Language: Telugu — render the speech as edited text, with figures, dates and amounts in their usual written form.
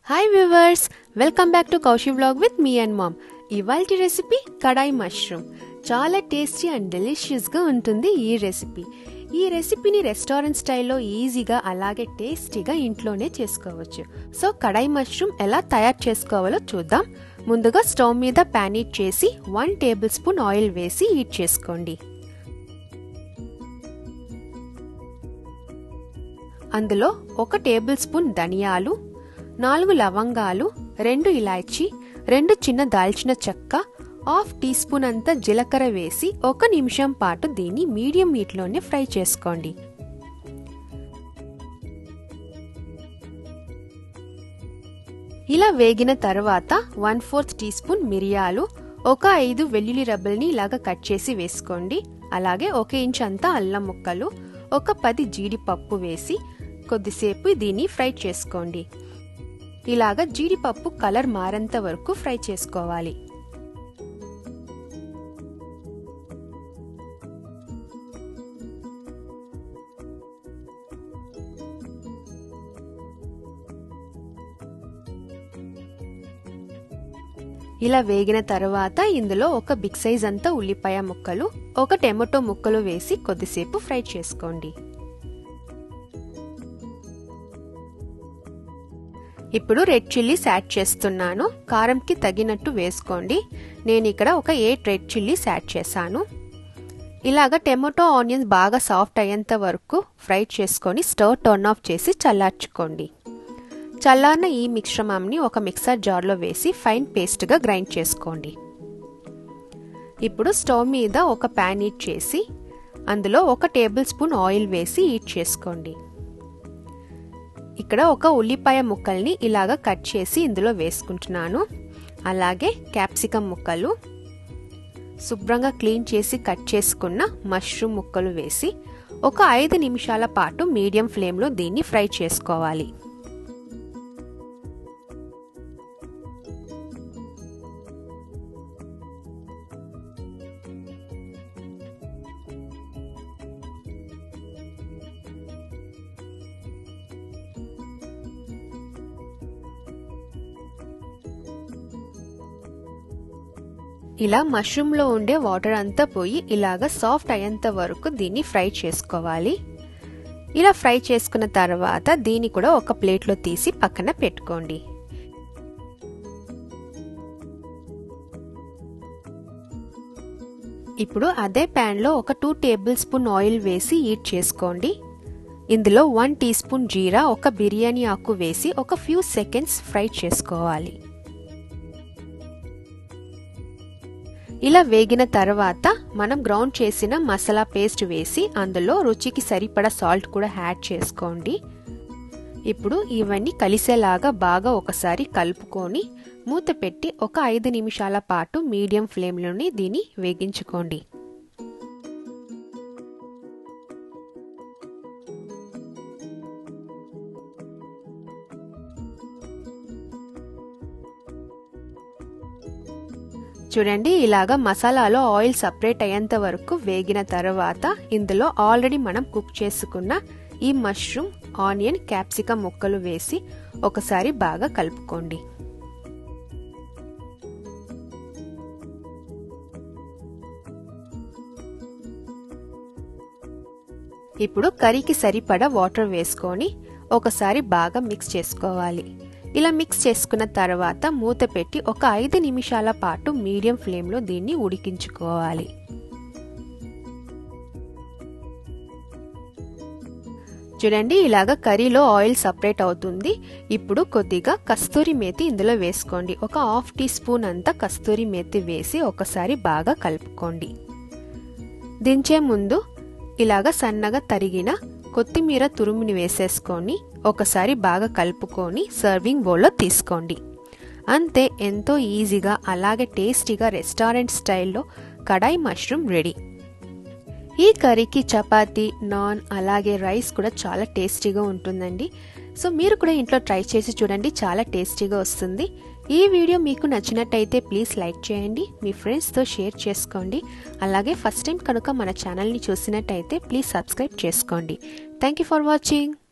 Hi viewers, welcome back to Kaushi vlog with me and mom. ఇవాల్టి రెసిపీ కడాయి మష్రూమ్. చాలా టేస్టీ అండ్ డెలిషియస్గా ఉంటుంది ఈ రెసిపీ. ఈ రెసిపీని రెస్టారెంట్ స్టైల్లో ఈజీగా అలాగే టేస్టీగా ఇంట్లోనే చేసుకోవచ్చు. సో కడాయి మష్రూమ్ ఎలా తయారు చేసుకోవాలో చూద్దాం. ముందుగా స్టవ్ మీద ప్యాన్ హీట్ చేసి 1 టేబుల్ స్పూన్ ఆయిల్ వేసి హీట్ చేసుకోండి. అందులో 1 టేబుల్ స్పూన్ ధనియాలు, 4 లవంగాలు, 2 ఇలాచీ, 2 చిన్న దాల్చిన చెక్క, 1/2 టీ స్పూన్ అంత జీలకర్ర వేసి 1 నిమిషం పాటు దీన్ని మీడియం హీట్లోనే ఫ్రై చేసుకోండి. ఇలా వేగిన తర్వాత 1/4 టీ స్పూన్ మిరియాలు, 5 వెల్లుల్లి రబ్బల్ని ఇలాగా కట్ చేసి వేసుకోండి. అలాగే 1 ఇంచ్ అంతా అల్లం ముక్కలు, 10 జీడిపప్పు వేసి కొద్దిసేపు దీన్ని ఫ్రై చేసుకోండి. ఇలాగా జీడిపప్పు కలర్ మారేంత వరకు ఫ్రై చేసుకోవాలి. ఇలా వేగిన తర్వాత ఇందులో 1 బిగ్ సైజ్ అంతా ఉల్లిపాయ ముక్కలు, 1 టమాటో ముక్కలు వేసి కొద్దిసేపు ఫ్రై చేసుకోండి. ఇప్పుడు రెడ్ చిల్లీస్ యాడ్ చేస్తున్నాను. కారంకి తగినట్టు వేసుకోండి. నేను ఇక్కడ 8 రెడ్ చిల్లీస్ యాడ్ చేశాను. ఇలాగ టమాటో ఆనియన్స్ బాగా సాఫ్ట్ అయ్యేంత వరకు ఫ్రై చేసుకొని స్టవ్ టర్న్ ఆఫ్ చేసి చల్లార్చుకోండి. చల్లారిన ఈ మిశ్రమాన్ని ఒక మిక్సర్ జార్లో వేసి ఫైన్ పేస్ట్గా గ్రైండ్ చేసుకోండి. ఇప్పుడు స్టవ్ మీద ఒక ప్యాన్ హీట్ చేసి అందులో 1 టేబుల్ స్పూన్ ఆయిల్ వేసి హీట్ చేసుకోండి. ఇక్కడ 1 ఉల్లిపాయ ముక్కల్ని ఇలాగా కట్ చేసి ఇందులో వేసుకుంటున్నాను. అలాగే క్యాప్సికమ్ ముక్కలు, శుభ్రంగా క్లీన్ చేసి కట్ చేసుకున్న మష్రూమ్ ముక్కలు వేసి 5 నిమిషాల పాటు మీడియం ఫ్లేమ్లో దీన్ని ఫ్రై చేసుకోవాలి. ఇలా మష్రూమ్ లో ఉండే వాటర్ అంతా పోయి ఇలాగా సాఫ్ట్ అయ్యేంత వరకు దీన్ని ఫ్రై చేసుకోవాలి. ఇలా ఫ్రై చేసుకున్న తర్వాత దీన్ని కూడా ఒక ప్లేట్లో తీసి పక్కన పెట్టుకోండి. ఇప్పుడు అదే ప్యాన్ లో 2 టేబుల్ స్పూన్ ఆయిల్ వేసి హీట్ చేసుకోండి. ఇందులో 1 టీ స్పూన్ జీరా, 1 బిర్యానీ ఆకు వేసి ఒక ఫ్యూ సెకండ్స్ ఫ్రై చేసుకోవాలి. ఇలా వేగిన తర్వాత మనం గ్రైండ్ చేసిన మసాలా పేస్ట్ వేసి అందులో రుచికి సరిపడా సాల్ట్ కూడా యాడ్ చేసుకోండి. ఇప్పుడు ఇవన్నీ కలిసేలాగా బాగా ఒకసారి కలుపుకొని మూత పెట్టి 5 నిమిషాల పాటు మీడియం ఫ్లేమ్లోనే దీన్ని వేగించుకోండి. చూడండి, ఇలాగా మసాలాలో ఆయిల్ సపరేట్ అయ్యేంత వరకు వేగిన తర్వాత ఇందులో ఆల్రెడీ మనం కుక్ చేసుకున్న ఈ మష్రూమ్, ఆనియన్, క్యాప్సికమ్ ముక్కలు వేసి ఒకసారి బాగా కలుపుకోండి. ఇప్పుడు కర్రీకి సరిపడా వాటర్ వేసుకొని ఒకసారి బాగా మిక్స్ చేసుకోవాలి. ఇలా మిక్స్ చేసుకున్న తర్వాత మూత పెట్టి 5 నిమిషాల పాటు మీడియం ఫ్లేమ్లో దీన్ని ఉడికించుకోవాలి. చూడండి, ఇలాగా కర్రీలో ఆయిల్ సపరేట్ అవుతుంది. ఇప్పుడు కొద్దిగా కస్తూరి మేతి ఇందులో వేసుకోండి. 1/2 టీ స్పూన్ అంతా కస్తూరి మేతి వేసి ఒకసారి బాగా కలుపుకోండి. దించే ముందు ఇలాగా సన్నగా తరిగిన కొత్తిమీర తురుముని వేసేసుకొని ఒకసారి బాగా కలుపుకొని సర్వింగ్ బౌల్లో తీసుకోండి. అంతే, ఎంతో ఈజీగా అలాగే టేస్టీగా రెస్టారెంట్ స్టైల్లో కడాయి మష్రూమ్ రెడీ. ఈ కర్రీకి చపాతీ, నాన్ అలాగే రైస్ కూడా చాలా టేస్టీగా ఉంటుందండి. సో మీరు కూడా ఇంట్లో ట్రై చేసి చూడండి, చాలా టేస్టీగా వస్తుంది. ఈ వీడియో మీకు నచ్చినట్టయితే ప్లీజ్ లైక్ చేయండి, మీ ఫ్రెండ్స్తో షేర్ చేసుకోండి. అలాగే ఫస్ట్ టైం కనుక మన ఛానల్ని చూసినట్టయితే ప్లీజ్ సబ్స్క్రైబ్ చేసుకోండి. Thank you for watching.